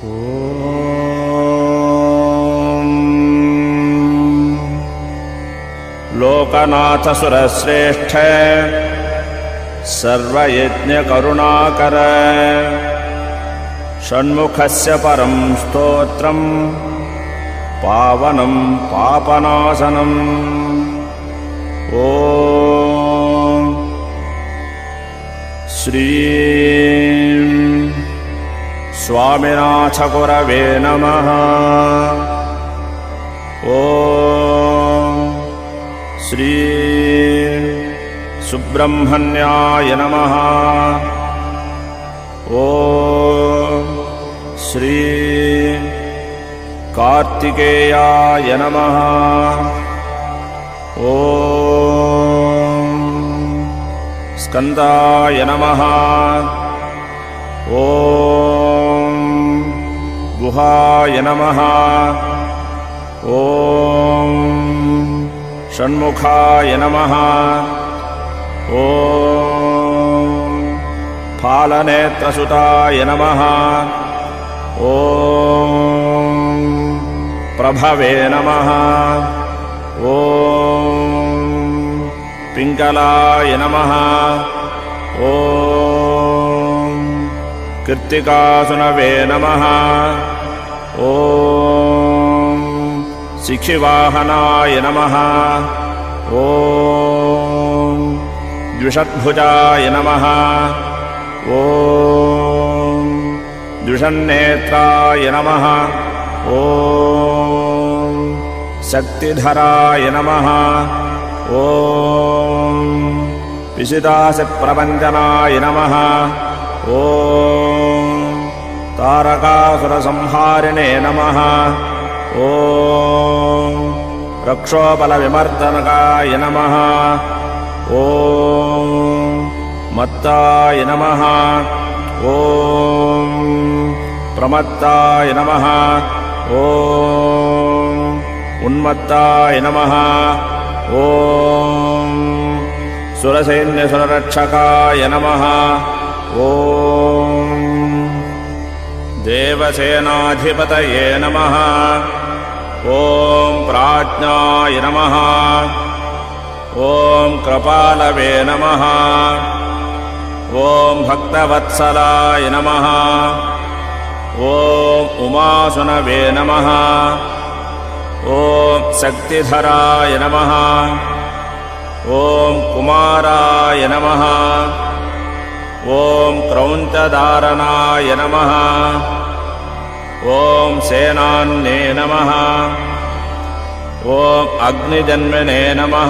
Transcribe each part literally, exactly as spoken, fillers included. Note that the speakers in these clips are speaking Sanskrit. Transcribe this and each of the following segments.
लोकनाथ सुरश्रेष्ठ सर्वयज्ञकरुणाकर षण्मुखस्य परं स्तोत्रं पावनं पापनाशनम्। ॐ श्री स्वामिनाथ गुरवे नमः। ॐ श्री सुब्रह्मण्याय नमः। ॐ श्री कार्तिकेयाय नमः। ॐ स्कन्दाय नमः। ॐ गुहाय नमः। ॐ षण्मुखाय नमः। ॐ फालनेत्रसुताय नमः। ॐ प्रभवे नमः। ॐ पिङ्गलाय नमः। ॐ कृत्तिकासुनवे नमः। ॐ शिखिवाहनाय नमः। ॐ द्विषद्भुजाय नमः। ॐ द्विषन्नेत्राय नमः। ॐ शक्तिधराय नमः। ॐ पिशिदासप्रभञ्जनाय नमः। ॐ तारकासुरसंहारिणे नमः। ॐ रक्षोबलविमर्दनकाय नमः। ॐ मत्ताय नमः। ॐ प्रमत्ताय नमः। ॐ उन्मत्ताय नमः। ॐ सुरसैन्यसुररक्षकाय नमः। ॐ देवसेनाधिपतये नमः। ॐ प्राज्ञाय नमः। ॐ कृपालवे नमः। ॐ भक्तवत्सलाय नमः। ॐ उमासुनवे नमः। ॐ शक्तिधराय नमः। ॐ कुमाराय नमः। ॐ क्रौञ्चधारणाय नमः। ॐ सेनान्ये नमः। ॐ अग्निजन्मने नमः।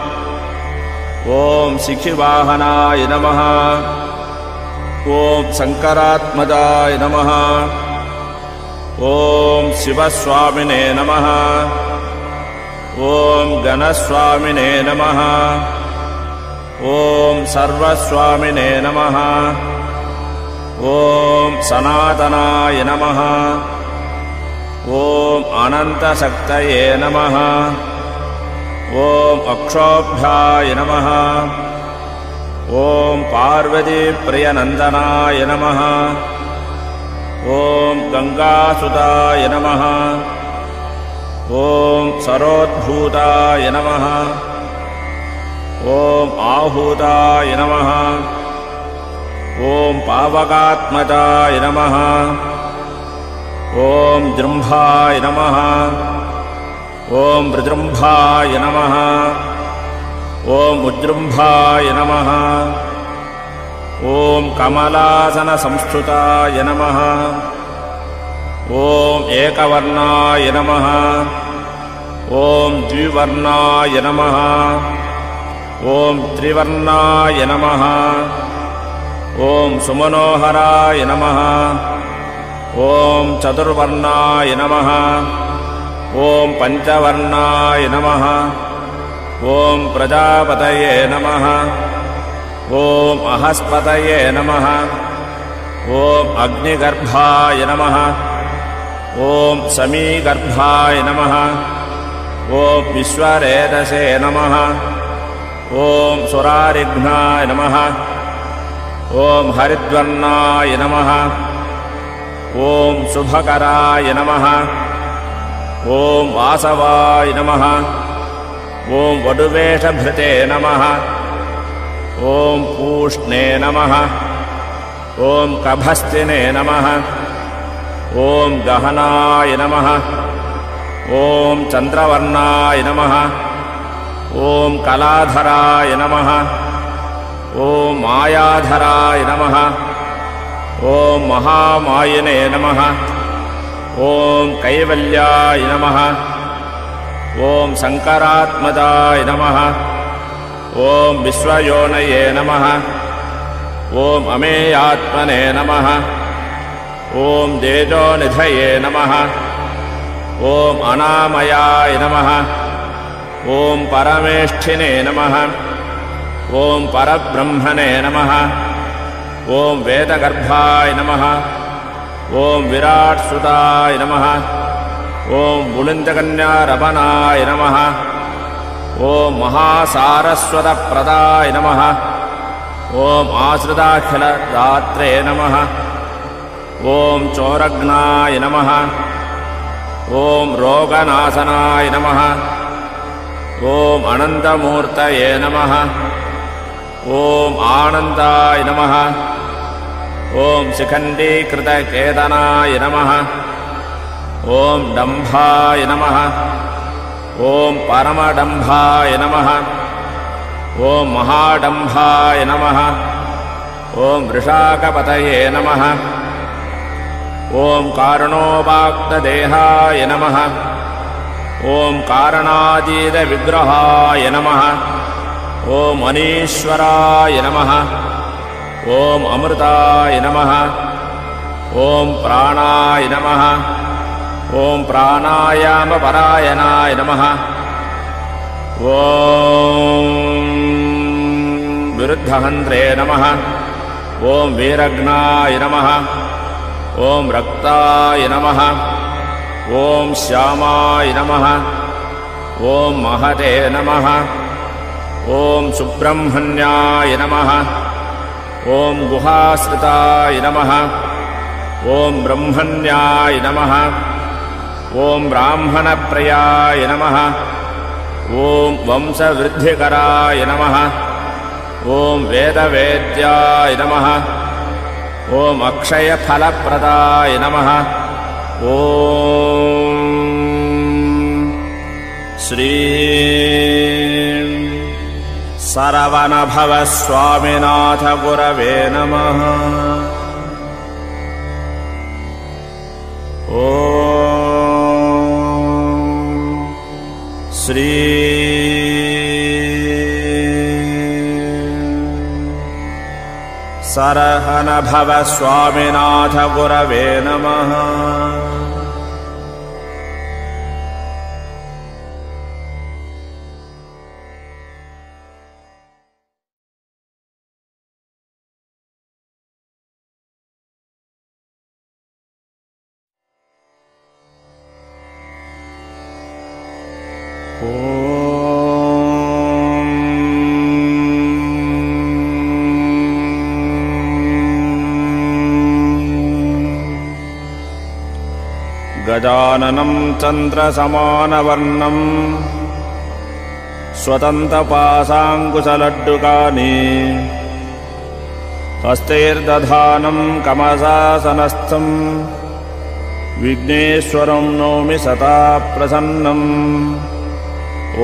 ॐ शिखिवाहनाय नमः। ॐ शङ्करात्मजाय नमः। ॐ शिवस्वामिने नमः। ॐ गणस्वामिने नमः। ॐ सर्वस्वामिने नमः। ॐ सनातनाय नमः। ॐ अनन्तशक्तये नमः। ॐ अक्षोभ्याय नमः। ॐ पार्वतीप्रियनन्दनाय नमः। ॐ गङ्गासुताय नमः। ॐ सरोद्भूताय नमः। ॐ आहूताय नमः। ॐ पावकात्मजाय नमः। ॐ जृम्भाय नमः। ॐ वृजृम्भाय नमः। ॐ उज्जृम्भाय नमः। ॐ कमलासनसंस्तुताय नमः। ॐ एकवर्णाय नमः। ॐ द्विवर्णाय नमः। ॐ त्रिवर्णाय नमः। ॐ सुमनोहराय नमः। ॐ चतुर्वर्णाय नमः। ॐ पञ्चवर्णाय नमः। ॐ प्रजापतये नमः। ॐ अहस्पतये नमः। ॐ अग्निगर्भाय नमः। ॐ समीगर्भाय नमः। ॐ विश्वरेतसे नमः। ॐ सुरारिघ्नाय नमः। ॐ हरिद्वर्णाय नमः। ॐ शुभकराय नमः। ॐ वासवाय नमः। ॐ वडुवेषभृते नमः। ॐ पूष्णे नमः। ॐ कभस्तिने नमः। ॐ गहनाय नमः। ॐ चन्द्रवर्णाय नमः। ॐ कलाधराय नमः। ॐ मायाधराय नमः। ॐ महामायिने नमः। ॐ कैवल्याय नमः। ॐ शङ्करात्मजाय नमः। ॐ विश्वयोनये नमः। ॐ अमेयात्मने नमः। ॐ तेजोनिधये नमः। ॐ अनामयाय नमः। ॐ परमेष्ठिने नमः। ॐ परब्रह्मणे नमः। ॐ वेदगर्भाय नमः। ॐ विराट्सुताय नमः। ॐ बुलिन्दकन्यारमणाय नमः। ॐ महासारस्वतप्रदाय नमः। ॐ आश्रिताखिलदात्रे नमः। ॐ चोरग्नाय नमः। ॐ रोगनाशनाय नमः। ॐ अनन्तमूर्तये नमः। ॐ आनन्दाय नमः। ॐ शिखण्डीकृतकेतनाय नमः। ॐ डम्भाय नमः। ॐ परमडम्भाय नमः। ॐ महाडम्भाय नमः। ॐ वृषाकपतये नमः। ॐ कारणोपाक्तदेहाय नमः। ॐ कारणातीतविग्रहाय नमः। ॐ अनीश्वराय नमः। ॐ अमृताय नमः। ॐ प्राणाय नमः। ॐ प्राणायामपरायणाय नमः। ॐ विरुद्धहन्त्रे नमः। ॐ वीरघ्नाय नमः। ॐ रक्ताय नमः। ॐ श्यामाय नमः। ॐ महते नमः। ॐ सुब्रह्मण्याय नमः। ॐ गुहाश्रिताय नमः। ॐ ब्रह्मण्याय नमः। ॐ ब्राह्मणप्रियाय नमः। ॐ वंशवृद्धिकराय नमः। ॐ वेदवेद्याय नमः। ॐ अक्षयफलप्रदाय नमः। ॐ श्री सरवणभवस्वामिनाथ गुरवे नमः। ॐ श्री सरहनभवस्वामिनाथ गुरवे नमः। गजाननं चन्द्रसमानवर्णं स्वतन्तपाशाङ्कुशलड्डुकानि हस्तैर्दधानं कमलासनस्थं विघ्नेश्वरं नौमि सदा प्रसन्नम्। ॐ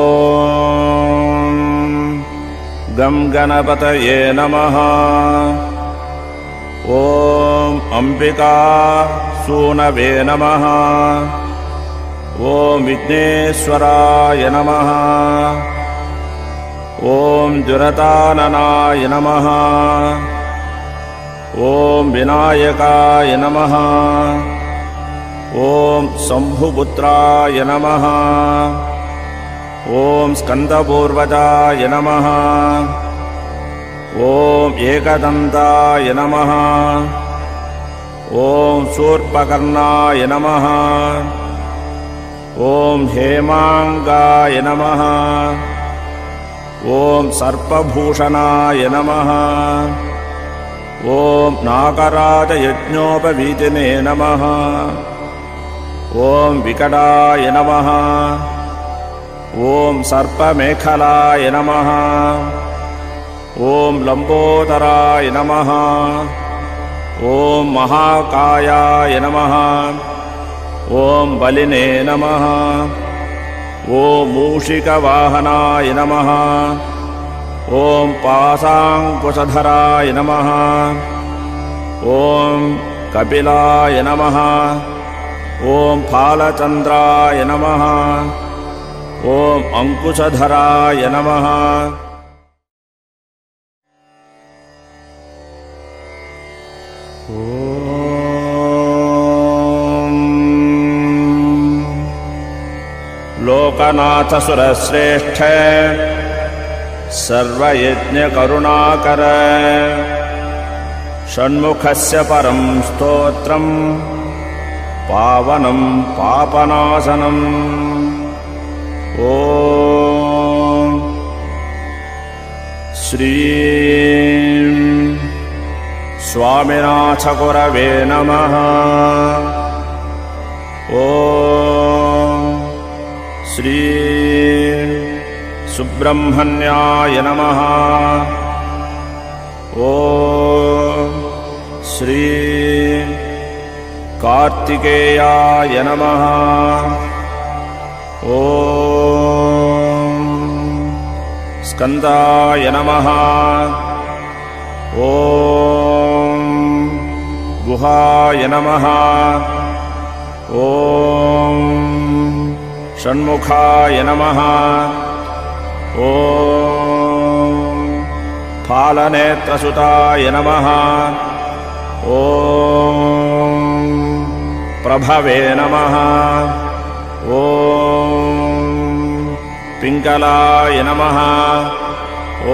गं गणपतये नमः। ॐ अम्बिका सूनवे नमः। ॐ विघ्नेश्वराय नमः। ॐ दुरताननाय नमः। ॐ विनायकाय नमः। ॐ शम्भुपुत्राय नमः। ॐ स्कन्दपूर्वजाय नमः। ॐ एकदन्ताय नमः। ॐ शूर्पकर्णाय नमः। ॐ हेमाङ्गाय नमः। ॐ सर्पभूषणाय नमः। ॐ नागराजयज्ञोपवीतिने नमः। ॐ विकटाय नमः। ॐ सर्पमेखलाय नमः। ॐ लम्बोदराय नमः। ॐ महाकायाय नमः। ॐ बलिने नमः। ॐ मूषिकवाहनाय नमः। ॐ पाशाङ्कुशधराय नमः। ॐ कपिलाय नमः। ॐ फालचन्द्राय नमः। ॐ अङ्कुशधराय नमः। लोकनाथ सुरश्रेष्ठ सर्वयज्ञकरुणाकर षण्मुखस्य परं स्तोत्रम् पावनं पापनाशनम्। ॐ श्री स्वामिनाथ गुरवे नमः। ॐ श्री सुब्रह्मण्याय नमः। ॐ श्री कार्तिकेयाय नमः। ॐ स्कन्दाय नमः। ॐ गुहाय नमः। ॐ षण्मुखाय नमः। ॐ फालनेत्रसुताय नमः। ॐ प्रभवे नमः। ॐ पिङ्गलाय नमः। ॐ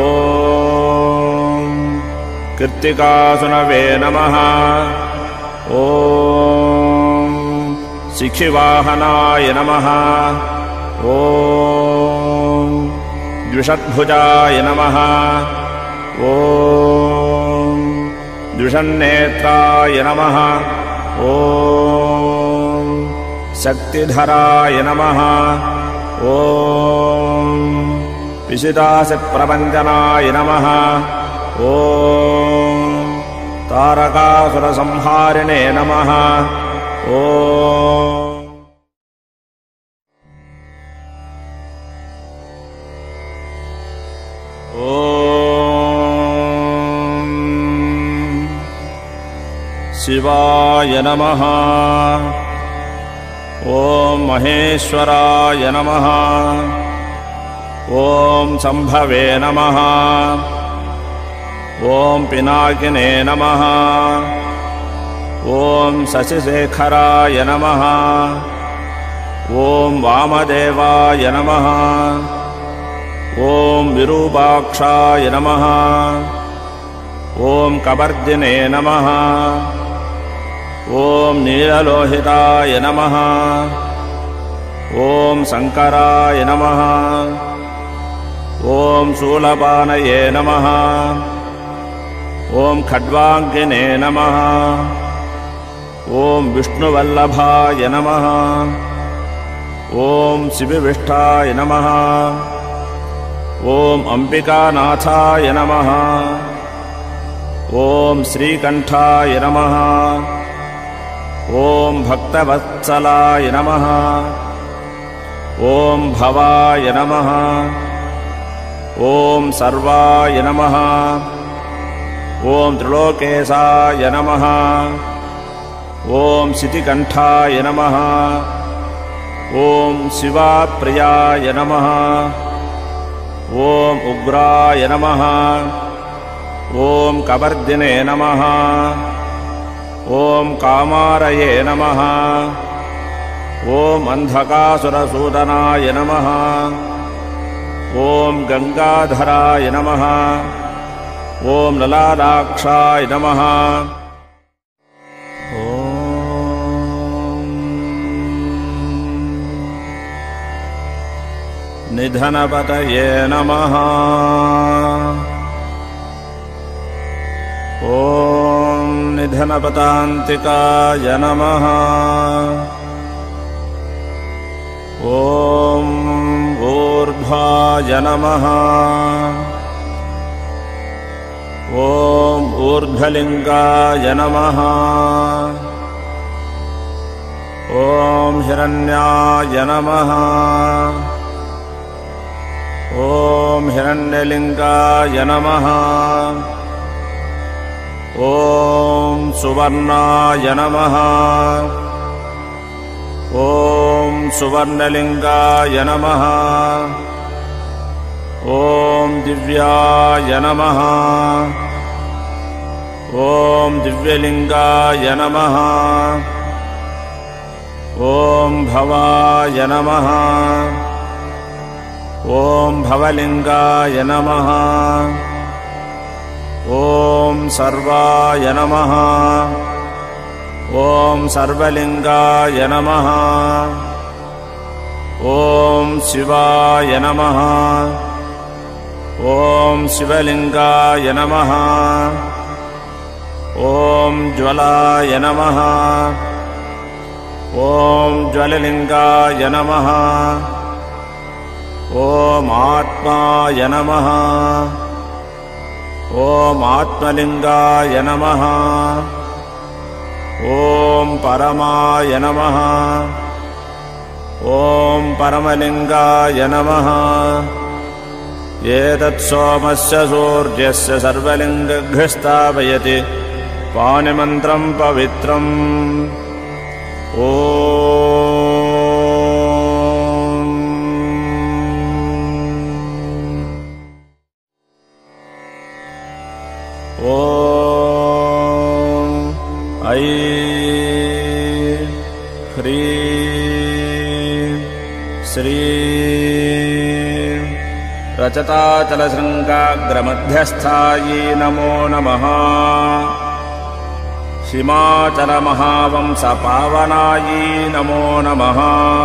कृत्तिकासुनवे नमः। ॐ शिखिवाहनाय नमः। ॐ द्विषद्भुजाय नमः। ॐ द्विषन्नेत्राय नमः। ॐ शक्तिधराय नमः। ॐ पिशिदासिप्रभञ्जनाय नमः। ॐ तारकासुरसंहारिणे नमः। ॐ ॐ शिवाय नमः। ॐ महेश्वराय नमः। ॐ शम्भवे नमः। ॐ पिनाकिने नमः। ॐ शशिशेखराय नमः। ॐ वामदेवाय नमः। ॐ विरूपाक्षाय नमः। ॐ कपर्दिने नमः। ॐ नीललोहिताय नमः। ॐ शङ्कराय नमः। ॐ शूलपाणये नमः। ॐ खड्वाङ्गिने नमः। ॐ विष्णुवल्लभाय नमः। ॐ शिवविष्ठाय नमः। ॐ अम्बिकानाथाय नमः। ॐ श्रीकण्ठाय नमः। ॐ भक्तवत्सलाय नमः। ॐ भवाय नमः। ॐ सर्वाय नमः। ॐ त्रिलोकेशाय नमः। ॐ शितिकण्ठाय नमः। ॐ शिवाप्रियाय नमः। ॐ उग्राय नमः। ॐ कपर्दिने नमः। ॐ कामारये नमः। ॐ अन्धकासुरसूदनाय नमः। ॐ गङ्गाधराय नमः। ॐ ललाटाक्षाय नमः। ॐ निधनपतये नमः। ॐ धनपतान्तिकाय नमः। ॐ ऊर्ध्वाय नमः। ॐ ऊर्ध्वलिङ्गाय नमः। ॐ हिरण्याय नमः। ॐ हिरण्यलिङ्गाय नमः। ॐ सुवर्णाय नमः। ॐ सुवर्णलिङ्गाय नमः। ॐ दिव्याय नमः। ॐ दिव्यलिङ्गाय नमः। ॐ भवाय नमः। ॐ भवलिङ्गाय नमः। ॐ सर्वाय नमः। ॐ सर्वलिङ्गाय नमः। ॐ शिवाय नमः। ॐ शिवलिङ्गाय नमः। ॐ ज्वलाय नमः। ॐ ज्वललिङ्गाय नमः। ॐ आत्माय नमः। ॐ आत्मलिङ्गाय नमः। ॐ परमाय नमः। ॐ परमलिङ्गाय नमः। एतत् सोमस्य सूर्यस्य सर्वलिङ्गभ्यः स्थापयति पाणिमन्त्रं पवित्रम्। ॐ ॐ ऐ ह्रीं श्रीं रचताचलशृङ्गाग्रमध्यस्थायै नमो नमः। हिमाचलमहावंशपावनायै नमो नमः।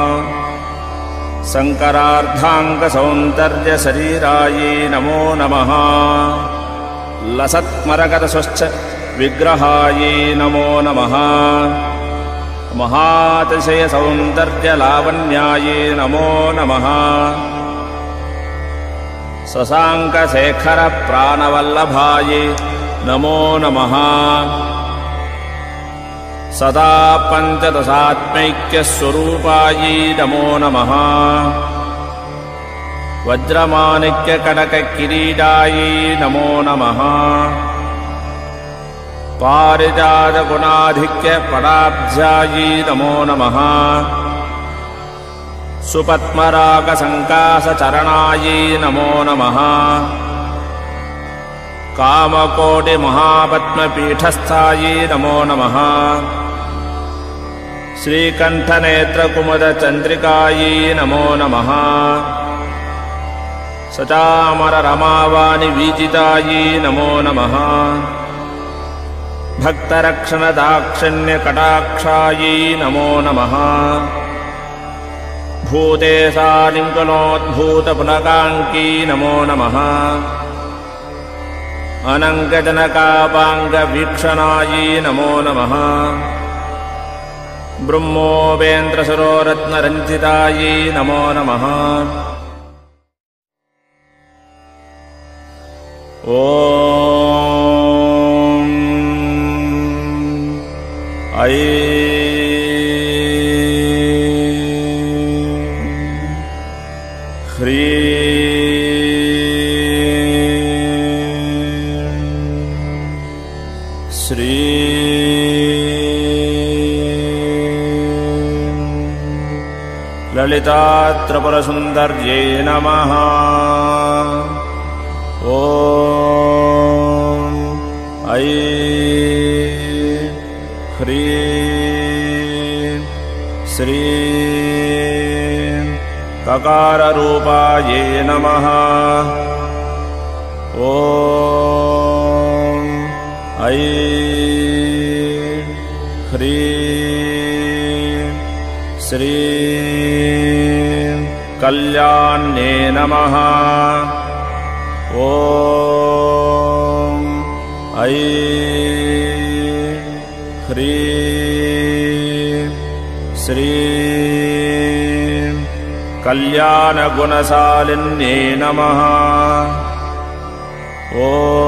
शङ्करार्धाङ्गसौन्दर्यशरीरायै नमो नमः। लसत्मरगतस्वच्छ विग्रहायै नमो नमः। महातिशयसौन्दर्यलावण्यायै नमो नमः। शशाङ्कशेखरप्राणवल्लभायै नमो नमः। सदा पञ्चदशात्मैक्यस्वरूपायै नमो नमः। वज्रमाणिक्यकनककिरीटायै नमो नमः। पारिजातगुणाधिक्यपदाब्जायै नमो नमः। सुपद्मरागसङ्कासचरणायै नमो नमः। कामकोटिमहापद्मपीठस्थायै नमो नमः। श्रीकण्ठनेत्रकुमुदचन्द्रिकायै नमो नमः। सचामररमावाणिवीजितायै नमो नमः। भक्तरक्षणदाक्षिण्यकटाक्षायै नमो नमः। भूतेशानिङ्कुलोद्भूतपुलकाङ्की नमो नमः। अनङ्गजनकापाङ्गवीक्षणायै नमो नमः। ब्रह्मोपेन्द्रसरोरत्नरञ्जितायै नमो नमः। ॐ ऐ ह्रीं श्रीं ललितात्रिपुरसुन्दर्यै नमः। ॐ ऐ ह्रीं श्रीं ककाररूपायै नमः। ॐ ऐ ह्रीं श्रीं कल्याण्ये नमः। ॐ ऐ कल्याणगुणशालिन्ये नमः। ॐ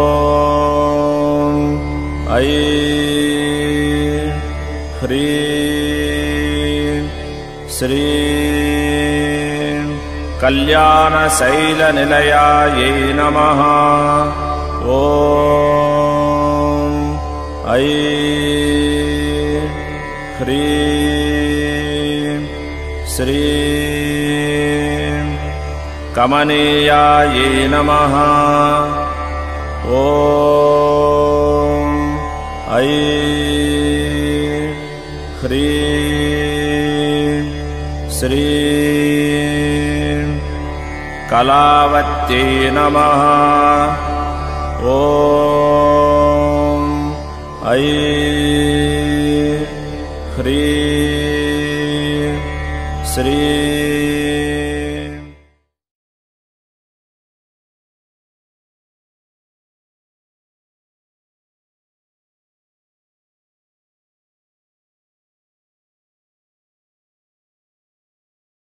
ऐं ह्रीं श्रीं कल्याणशैलनिलयायै नमः। ॐ ऐं ह्रीं श्रीं कमनीयायै नमः। ॐ ऐं ह्रीं श्रीं कलावत्यै नमः। ॐ ऐं ह्रीं श्रीं